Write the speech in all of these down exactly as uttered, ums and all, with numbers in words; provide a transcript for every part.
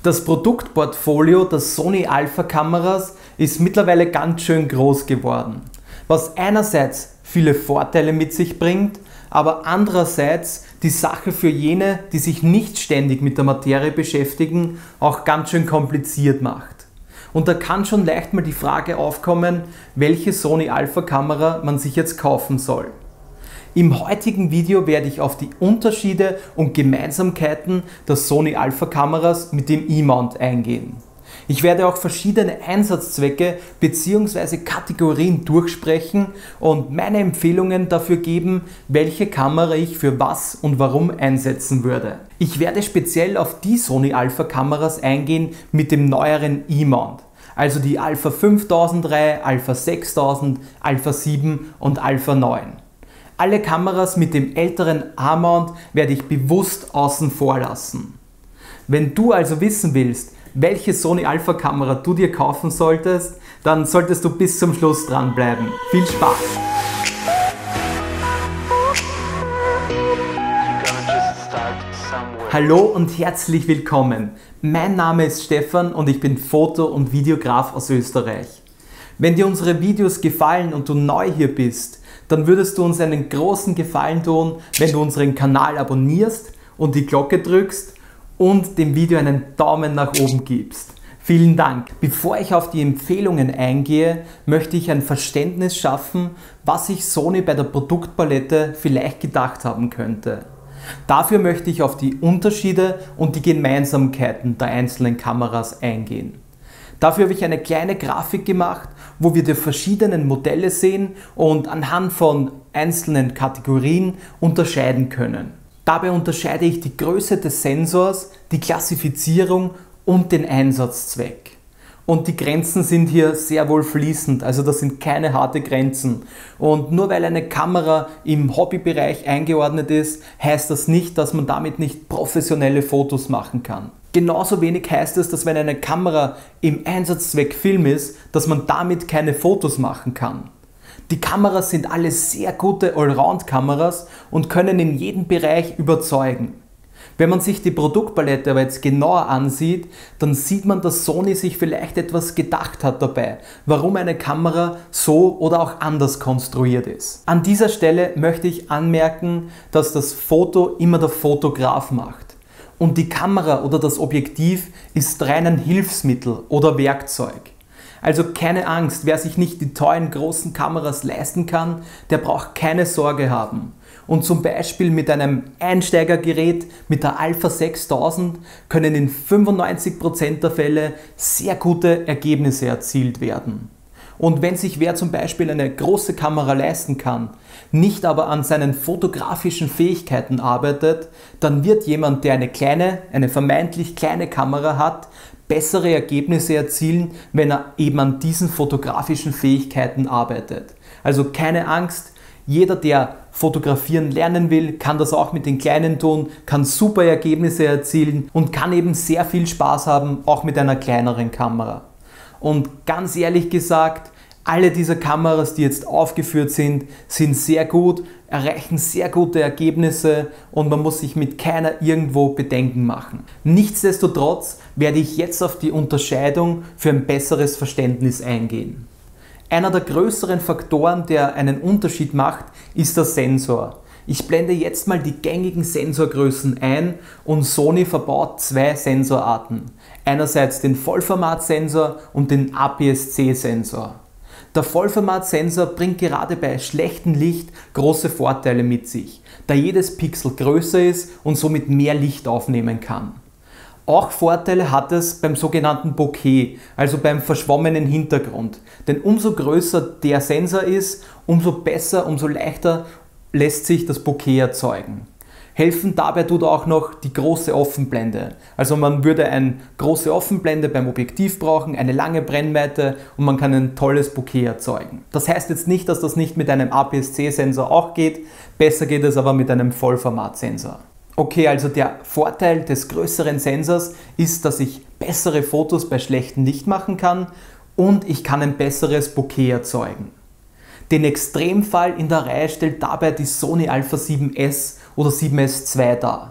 Das Produktportfolio der Sony Alpha Kameras ist mittlerweile ganz schön groß geworden, was einerseits viele Vorteile mit sich bringt, aber andererseits die Sache für jene, die sich nicht ständig mit der Materie beschäftigen, auch ganz schön kompliziert macht. Und da kann schon leicht mal die Frage aufkommen, welche Sony Alpha Kamera man sich jetzt kaufen soll. Im heutigen Video werde ich auf die Unterschiede und Gemeinsamkeiten der Sony Alpha Kameras mit dem E-Mount eingehen. Ich werde auch verschiedene Einsatzzwecke bzw. Kategorien durchsprechen und meine Empfehlungen dafür geben, welche Kamera ich für was und warum einsetzen würde. Ich werde speziell auf die Sony Alpha Kameras eingehen mit dem neueren E-Mount, also die Alpha fünftausend Reihe, Alpha sechstausend, Alpha sieben und Alpha neun. Alle Kameras mit dem älteren A-Mount werde ich bewusst außen vor lassen. Wenn du also wissen willst, welche Sony Alpha Kamera du dir kaufen solltest, dann solltest du bis zum Schluss dranbleiben. Viel Spaß! Hallo und herzlich willkommen. Mein Name ist Stefan und ich bin Foto- und Videograf aus Österreich. Wenn dir unsere Videos gefallen und du neu hier bist, dann würdest du uns einen großen Gefallen tun, wenn du unseren Kanal abonnierst und die Glocke drückst und dem Video einen Daumen nach oben gibst. Vielen Dank! Bevor ich auf die Empfehlungen eingehe, möchte ich ein Verständnis schaffen, was sich Sony bei der Produktpalette vielleicht gedacht haben könnte. Dafür möchte ich auf die Unterschiede und die Gemeinsamkeiten der einzelnen Kameras eingehen. Dafür habe ich eine kleine Grafik gemacht, wo wir die verschiedenen Modelle sehen und anhand von einzelnen Kategorien unterscheiden können. Dabei unterscheide ich die Größe des Sensors, die Klassifizierung und den Einsatzzweck. Und die Grenzen sind hier sehr wohl fließend, also das sind keine harte Grenzen. Und nur weil eine Kamera im Hobbybereich eingeordnet ist, heißt das nicht, dass man damit nicht professionelle Fotos machen kann. Genauso wenig heißt es, dass wenn eine Kamera im Einsatzzweck Film ist, dass man damit keine Fotos machen kann. Die Kameras sind alle sehr gute Allround-Kameras und können in jedem Bereich überzeugen. Wenn man sich die Produktpalette aber jetzt genauer ansieht, dann sieht man, dass Sony sich vielleicht etwas gedacht hat dabei, warum eine Kamera so oder auch anders konstruiert ist. An dieser Stelle möchte ich anmerken, dass das Foto immer der Fotograf macht. Und die Kamera oder das Objektiv ist rein ein Hilfsmittel oder Werkzeug. Also keine Angst, wer sich nicht die tollen großen Kameras leisten kann, der braucht keine Sorge haben. Und zum Beispiel mit einem Einsteigergerät mit der Alpha sechstausend können in fünfundneunzig Prozent der Fälle sehr gute Ergebnisse erzielt werden. Und wenn sich wer zum Beispiel eine große Kamera leisten kann, nicht aber an seinen fotografischen Fähigkeiten arbeitet, dann wird jemand, der eine kleine, eine vermeintlich kleine Kamera hat, bessere Ergebnisse erzielen, wenn er eben an diesen fotografischen Fähigkeiten arbeitet. Also keine Angst, jeder, der fotografieren lernen will, kann das auch mit den Kleinen tun, kann super Ergebnisse erzielen und kann eben sehr viel Spaß haben, auch mit einer kleineren Kamera. Und ganz ehrlich gesagt, alle diese Kameras, die jetzt aufgeführt sind, sind sehr gut, erreichen sehr gute Ergebnisse und man muss sich mit keiner irgendwo Bedenken machen. Nichtsdestotrotz werde ich jetzt auf die Unterscheidung für ein besseres Verständnis eingehen. Einer der größeren Faktoren, der einen Unterschied macht, ist der Sensor. Ich blende jetzt mal die gängigen Sensorgrößen ein und Sony verbaut zwei Sensorarten. Einerseits den Vollformatsensor und den A P S C-Sensor. Der Vollformatsensor bringt gerade bei schlechtem Licht große Vorteile mit sich, da jedes Pixel größer ist und somit mehr Licht aufnehmen kann. Auch Vorteile hat es beim sogenannten Bokeh, also beim verschwommenen Hintergrund, denn umso größer der Sensor ist, umso besser, umso leichter lässt sich das Bokeh erzeugen. Helfen dabei tut auch noch die große Offenblende. Also man würde eine große Offenblende beim Objektiv brauchen, eine lange Brennweite und man kann ein tolles Bokeh erzeugen. Das heißt jetzt nicht, dass das nicht mit einem A P S C-Sensor auch geht, besser geht es aber mit einem Vollformatsensor. Okay, also der Vorteil des größeren Sensors ist, dass ich bessere Fotos bei schlechtem Licht machen kann und ich kann ein besseres Bokeh erzeugen. Den Extremfall in der Reihe stellt dabei die Sony Alpha sieben S oder sieben S zwei dar.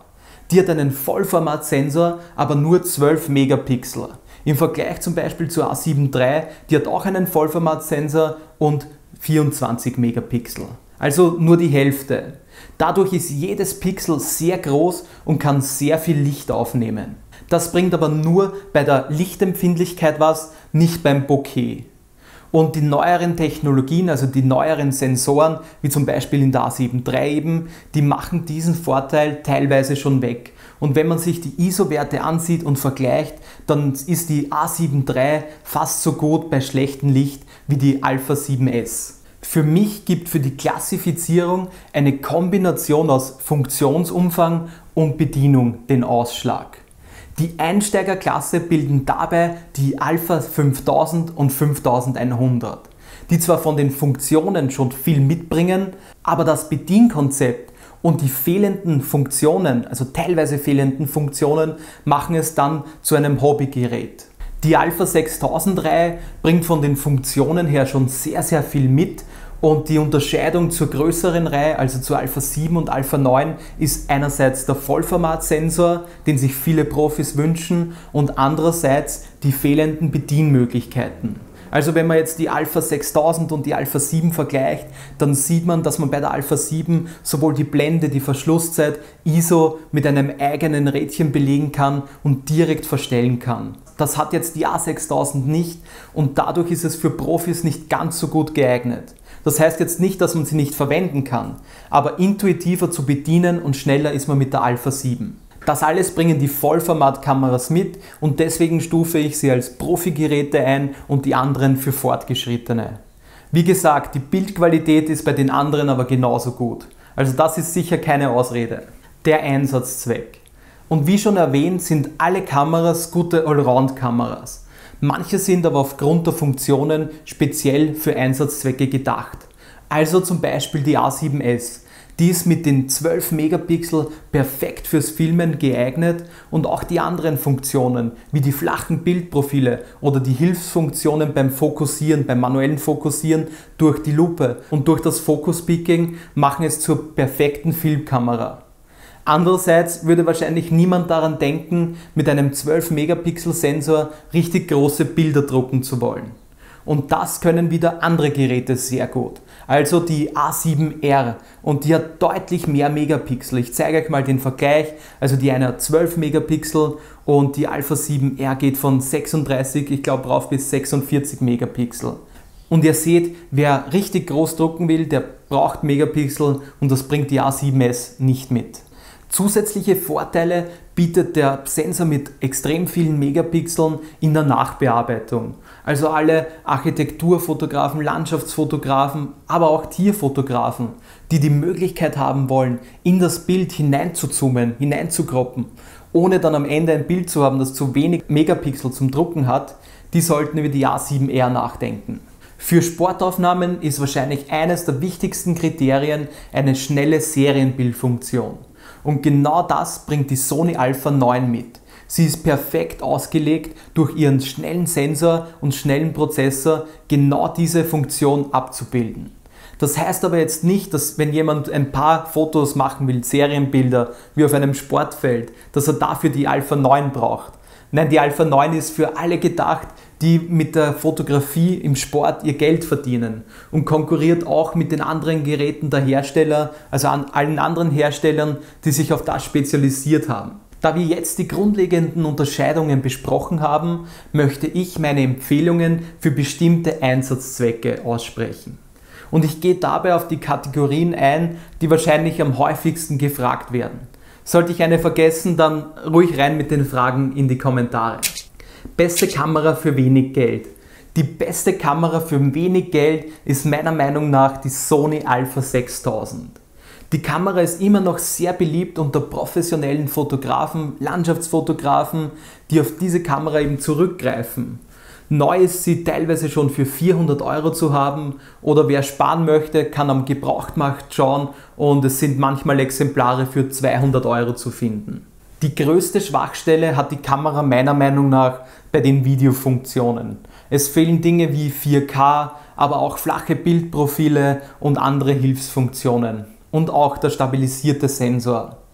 Die hat einen Vollformatsensor, aber nur zwölf Megapixel. Im Vergleich zum Beispiel zur A sieben drei, die hat auch einen Vollformatsensor und vierundzwanzig Megapixel. Also nur die Hälfte. Dadurch ist jedes Pixel sehr groß und kann sehr viel Licht aufnehmen. Das bringt aber nur bei der Lichtempfindlichkeit was, nicht beim Bokeh. Und die neueren Technologien, also die neueren Sensoren, wie zum Beispiel in der A sieben drei eben, die machen diesen Vorteil teilweise schon weg. Und wenn man sich die I S O-Werte ansieht und vergleicht, dann ist die A sieben drei fast so gut bei schlechtem Licht wie die Alpha sieben S. Für mich gibt für die Klassifizierung eine Kombination aus Funktionsumfang und Bedienung den Ausschlag. Die Einsteigerklasse bilden dabei die Alpha fünftausend und fünftausendeinhundert, die zwar von den Funktionen schon viel mitbringen, aber das Bedienkonzept und die fehlenden Funktionen, also teilweise fehlenden Funktionen, machen es dann zu einem Hobbygerät. Die Alpha sechstausend Reihe bringt von den Funktionen her schon sehr, sehr viel mit und die Unterscheidung zur größeren Reihe, also zur Alpha sieben und Alpha neun, ist einerseits der Vollformatsensor, den sich viele Profis wünschen, und andererseits die fehlenden Bedienmöglichkeiten. Also wenn man jetzt die Alpha sechstausend und die Alpha sieben vergleicht, dann sieht man, dass man bei der Alpha sieben sowohl die Blende, die Verschlusszeit, I S O mit einem eigenen Rädchen belegen kann und direkt verstellen kann. Das hat jetzt die A sechstausend nicht und dadurch ist es für Profis nicht ganz so gut geeignet. Das heißt jetzt nicht, dass man sie nicht verwenden kann, aber intuitiver zu bedienen und schneller ist man mit der Alpha sieben. Das alles bringen die Vollformatkameras mit und deswegen stufe ich sie als Profi-Geräte ein und die anderen für Fortgeschrittene. Wie gesagt, die Bildqualität ist bei den anderen aber genauso gut. Also das ist sicher keine Ausrede. Der Einsatzzweck. Und wie schon erwähnt, sind alle Kameras gute Allround-Kameras. Manche sind aber aufgrund der Funktionen speziell für Einsatzzwecke gedacht. Also zum Beispiel die A sieben S. Die ist mit den zwölf Megapixel perfekt fürs Filmen geeignet und auch die anderen Funktionen, wie die flachen Bildprofile oder die Hilfsfunktionen beim Fokussieren, beim manuellen Fokussieren durch die Lupe und durch das Focus Peaking, machen es zur perfekten Filmkamera. Andererseits würde wahrscheinlich niemand daran denken, mit einem zwölf Megapixel Sensor richtig große Bilder drucken zu wollen. Und das können wieder andere Geräte sehr gut. Also die A sieben R, und die hat deutlich mehr Megapixel. Ich zeige euch mal den Vergleich. Also die eine hat zwölf Megapixel und die Alpha sieben R geht von sechsunddreißig, ich glaube, rauf bis sechsundvierzig Megapixel. Und ihr seht, wer richtig groß drucken will, der braucht Megapixel und das bringt die A sieben S nicht mit. Zusätzliche Vorteile bietet der Sensor mit extrem vielen Megapixeln in der Nachbearbeitung. Also alle Architekturfotografen, Landschaftsfotografen, aber auch Tierfotografen, die die Möglichkeit haben wollen, in das Bild hineinzuzoomen, hineinzukroppen, ohne dann am Ende ein Bild zu haben, das zu wenig Megapixel zum Drucken hat, die sollten über die A sieben R nachdenken. Für Sportaufnahmen ist wahrscheinlich eines der wichtigsten Kriterien eine schnelle Serienbildfunktion. Und genau das bringt die Sony Alpha neun mit. Sie ist perfekt ausgelegt, durch ihren schnellen Sensor und schnellen Prozessor genau diese Funktion abzubilden. Das heißt aber jetzt nicht, dass wenn jemand ein paar Fotos machen will, Serienbilder wie auf einem Sportfeld, dass er dafür die Alpha neun braucht. Nein, die Alpha neun ist für alle gedacht, die mit der Fotografie im Sport ihr Geld verdienen und konkurriert auch mit den anderen Geräten der Hersteller, also an allen anderen Herstellern, die sich auf das spezialisiert haben. Da wir jetzt die grundlegenden Unterscheidungen besprochen haben, möchte ich meine Empfehlungen für bestimmte Einsatzzwecke aussprechen. Und ich gehe dabei auf die Kategorien ein, die wahrscheinlich am häufigsten gefragt werden. Sollte ich eine vergessen, dann ruhig rein mit den Fragen in die Kommentare. Beste Kamera für wenig Geld. Die beste Kamera für wenig Geld ist meiner Meinung nach die Sony Alpha sechstausend. Die Kamera ist immer noch sehr beliebt unter professionellen Fotografen, Landschaftsfotografen, die auf diese Kamera eben zurückgreifen. Neu ist sie teilweise schon für vierhundert Euro zu haben oder wer sparen möchte, kann am Gebrauchtmarkt schauen und es sind manchmal Exemplare für zweihundert Euro zu finden. Die größte Schwachstelle hat die Kamera meiner Meinung nach bei den Videofunktionen. Es fehlen Dinge wie vier K, aber auch flache Bildprofile und andere Hilfsfunktionen. Und auch der stabilisierte Sensor.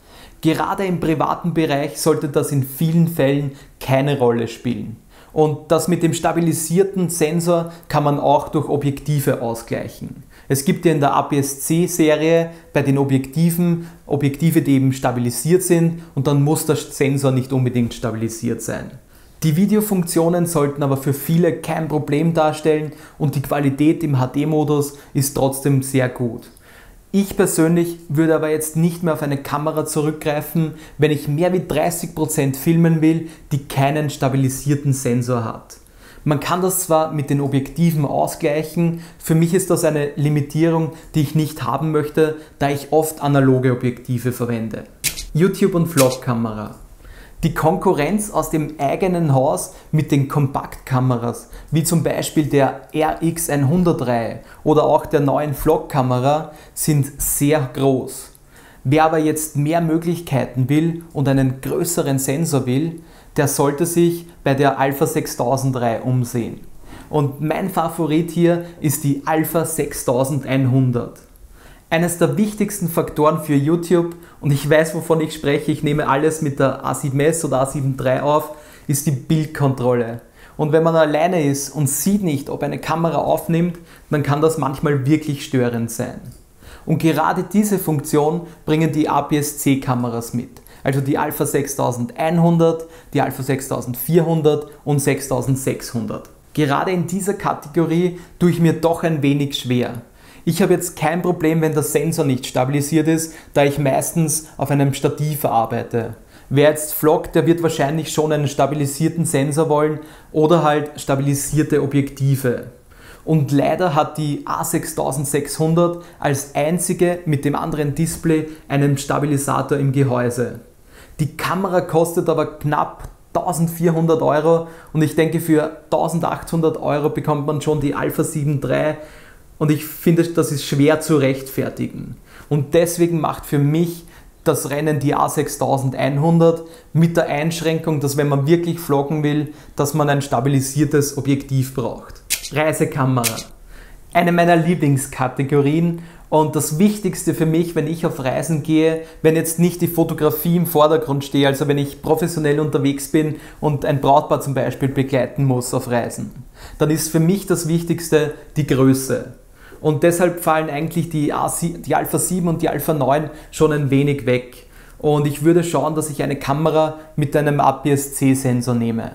Gerade im privaten Bereich sollte das in vielen Fällen keine Rolle spielen. Und das mit dem stabilisierten Sensor kann man auch durch Objektive ausgleichen. Es gibt ja in der A P S C-Serie bei den Objektiven Objektive, die eben stabilisiert sind, und dann muss der Sensor nicht unbedingt stabilisiert sein. Die Videofunktionen sollten aber für viele kein Problem darstellen und die Qualität im H D-Modus ist trotzdem sehr gut. Ich persönlich würde aber jetzt nicht mehr auf eine Kamera zurückgreifen, wenn ich mehr wie dreißig Prozent filmen will, die keinen stabilisierten Sensor hat. Man kann das zwar mit den Objektiven ausgleichen, für mich ist das eine Limitierung, die ich nicht haben möchte, da ich oft analoge Objektive verwende. YouTube und Vlogkamera. Die Konkurrenz aus dem eigenen Haus mit den Kompaktkameras, wie zum Beispiel der R X hundert Reihe oder auch der neuen Vlogkamera, sind sehr groß. Wer aber jetzt mehr Möglichkeiten will und einen größeren Sensor will, der sollte sich bei der Alpha sechstausend Reihe umsehen. Und mein Favorit hier ist die Alpha sechstausendeinhundert. Eines der wichtigsten Faktoren für YouTube, und ich weiß, wovon ich spreche, ich nehme alles mit der A sieben S oder A sieben drei auf, ist die Bildkontrolle. Und wenn man alleine ist und sieht nicht, ob eine Kamera aufnimmt, dann kann das manchmal wirklich störend sein. Und gerade diese Funktion bringen die A P S C-Kameras mit. Also die Alpha sechstausendeinhundert, die Alpha sechstausendvierhundert und sechstausendsechshundert. Gerade in dieser Kategorie tue ich mir doch ein wenig schwer. Ich habe jetzt kein Problem, wenn der Sensor nicht stabilisiert ist, da ich meistens auf einem Stativ arbeite. Wer jetzt vloggt, der wird wahrscheinlich schon einen stabilisierten Sensor wollen oder halt stabilisierte Objektive. Und leider hat die A sechstausendsechshundert als einzige mit dem anderen Display einen Stabilisator im Gehäuse. Die Kamera kostet aber knapp eintausendvierhundert Euro und ich denke, für eintausendachthundert Euro bekommt man schon die Alpha sieben drei. Und ich finde, das ist schwer zu rechtfertigen. Und deswegen macht für mich das Rennen die A sechstausendeinhundert mit der Einschränkung, dass wenn man wirklich vloggen will, dass man ein stabilisiertes Objektiv braucht. Reisekamera. Eine meiner Lieblingskategorien und das Wichtigste für mich, wenn ich auf Reisen gehe, wenn jetzt nicht die Fotografie im Vordergrund steht, also wenn ich professionell unterwegs bin und ein Brautpaar zum Beispiel begleiten muss auf Reisen, dann ist für mich das Wichtigste die Größe. Und deshalb fallen eigentlich die, A sieben, die Alpha sieben und die Alpha neun schon ein wenig weg. Und ich würde schauen, dass ich eine Kamera mit einem A P S C-Sensor nehme.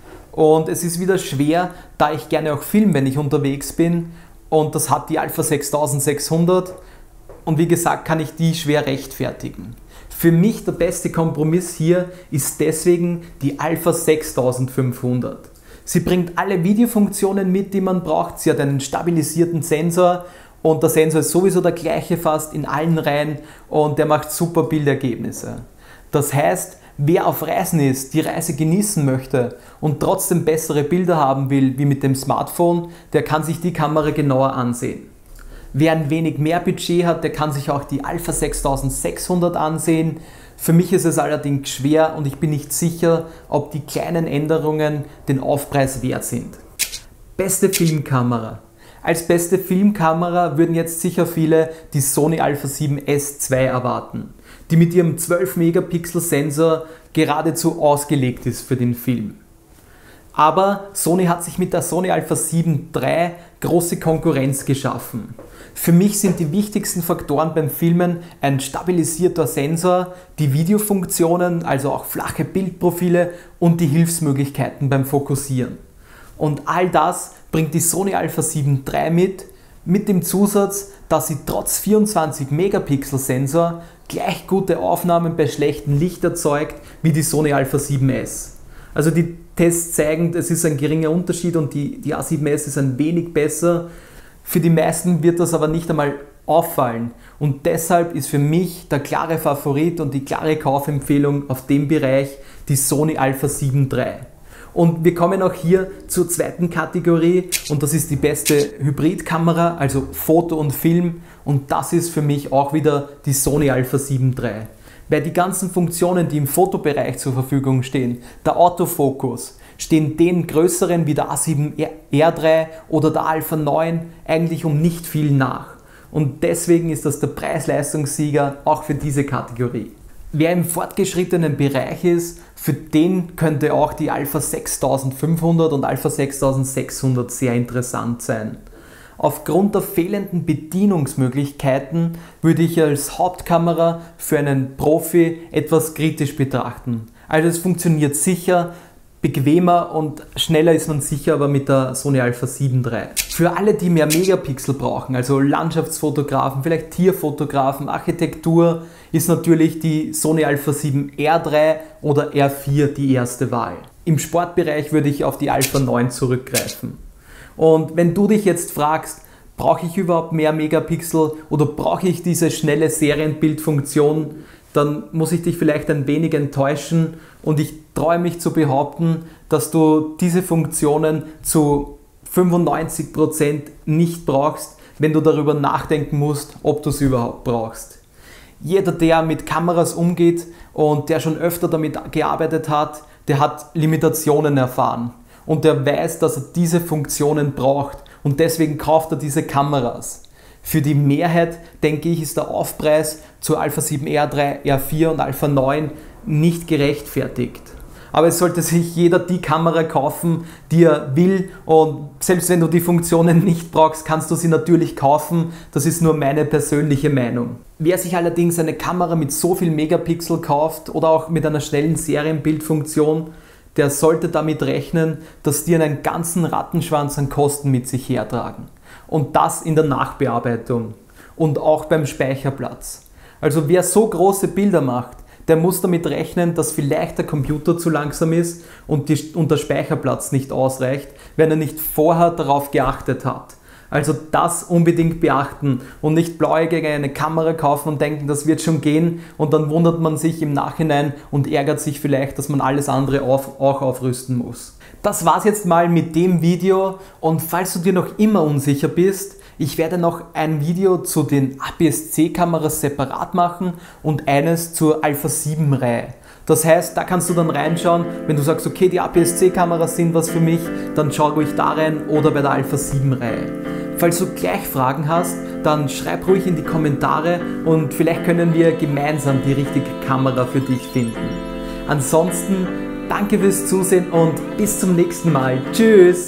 Und es ist wieder schwer, da ich gerne auch filme, wenn ich unterwegs bin. Und das hat die Alpha sechstausendsechshundert. Und wie gesagt, kann ich die schwer rechtfertigen. Für mich der beste Kompromiss hier ist deswegen die Alpha sechstausendfünfhundert. Sie bringt alle Videofunktionen mit, die man braucht. Sie hat einen stabilisierten Sensor und der Sensor ist sowieso der gleiche fast in allen Reihen und der macht super Bildergebnisse. Das heißt, wer auf Reisen ist, die Reise genießen möchte und trotzdem bessere Bilder haben will wie mit dem Smartphone, der kann sich die Kamera genauer ansehen. Wer ein wenig mehr Budget hat, der kann sich auch die Alpha sechstausendsechshundert ansehen. Für mich ist es allerdings schwer und ich bin nicht sicher, ob die kleinen Änderungen den Aufpreis wert sind. Beste Filmkamera. Als beste Filmkamera würden jetzt sicher viele die Sony Alpha sieben S zwei erwarten, die mit ihrem zwölf Megapixel Sensor geradezu ausgelegt ist für den Film. Aber Sony hat sich mit der Sony Alpha sieben drei große Konkurrenz geschaffen. Für mich sind die wichtigsten Faktoren beim Filmen ein stabilisierter Sensor, die Videofunktionen, also auch flache Bildprofile und die Hilfsmöglichkeiten beim Fokussieren. Und all das bringt die Sony Alpha sieben drei mit, mit dem Zusatz, dass sie trotz vierundzwanzig Megapixel Sensor gleich gute Aufnahmen bei schlechtem Licht erzeugt wie die Sony Alpha sieben S. Also die Tests zeigen, es ist ein geringer Unterschied und die, die A sieben S ist ein wenig besser. Für die meisten wird das aber nicht einmal auffallen und deshalb ist für mich der klare Favorit und die klare Kaufempfehlung auf dem Bereich die Sony Alpha sieben drei. Und wir kommen auch hier zur zweiten Kategorie und das ist die beste Hybridkamera, also Foto und Film, und das ist für mich auch wieder die Sony Alpha sieben drei. Weil die ganzen Funktionen, die im Fotobereich zur Verfügung stehen, der Autofokus, stehen den größeren wie der A sieben R drei oder der Alpha neun eigentlich um nicht viel nach. Und deswegen ist das der Preis-Leistungssieger auch für diese Kategorie. Wer im fortgeschrittenen Bereich ist, für den könnte auch die Alpha sechstausendfünfhundert und Alpha sechstausendsechshundert sehr interessant sein. Aufgrund der fehlenden Bedienungsmöglichkeiten würde ich als Hauptkamera für einen Profi etwas kritisch betrachten. Also es funktioniert sicher, bequemer und schneller ist man sicher aber mit der Sony Alpha sieben drei. Für alle, die mehr Megapixel brauchen, also Landschaftsfotografen, vielleicht Tierfotografen, Architektur, ist natürlich die Sony Alpha sieben R drei oder R vier die erste Wahl. Im Sportbereich würde ich auf die Alpha neun zurückgreifen. Und wenn du dich jetzt fragst, brauche ich überhaupt mehr Megapixel oder brauche ich diese schnelle Serienbildfunktion, dann muss ich dich vielleicht ein wenig enttäuschen und ich traue mich zu behaupten, dass du diese Funktionen zu fünfundneunzig Prozent nicht brauchst, wenn du darüber nachdenken musst, ob du sie überhaupt brauchst. Jeder, der mit Kameras umgeht und der schon öfter damit gearbeitet hat, der hat Limitationen erfahren und der weiß, dass er diese Funktionen braucht und deswegen kauft er diese Kameras. Für die Mehrheit, denke ich, ist der Aufpreis zu Alpha sieben R drei, R vier und Alpha neun nicht gerechtfertigt. Aber es sollte sich jeder die Kamera kaufen, die er will, und selbst wenn du die Funktionen nicht brauchst, kannst du sie natürlich kaufen. Das ist nur meine persönliche Meinung. Wer sich allerdings eine Kamera mit so viel Megapixel kauft oder auch mit einer schnellen Serienbildfunktion, der sollte damit rechnen, dass die einen ganzen Rattenschwanz an Kosten mit sich hertragen. Und das in der Nachbearbeitung und auch beim Speicherplatz. Also wer so große Bilder macht, der muss damit rechnen, dass vielleicht der Computer zu langsam ist und, die, und der Speicherplatz nicht ausreicht, wenn er nicht vorher darauf geachtet hat. Also das unbedingt beachten und nicht blauäugig eine Kamera kaufen und denken, das wird schon gehen, und dann wundert man sich im Nachhinein und ärgert sich vielleicht, dass man alles andere auf, auch aufrüsten muss. Das war's jetzt mal mit dem Video, und falls du dir noch immer unsicher bist, ich werde noch ein Video zu den A P S C-Kameras separat machen und eines zur Alpha sieben Reihe. Das heißt, da kannst du dann reinschauen, wenn du sagst, okay, die A P S C-Kameras sind was für mich, dann schau ruhig da rein oder bei der Alpha sieben Reihe. Falls du gleich Fragen hast, dann schreib ruhig in die Kommentare und vielleicht können wir gemeinsam die richtige Kamera für dich finden. Ansonsten danke fürs Zusehen und bis zum nächsten Mal. Tschüss!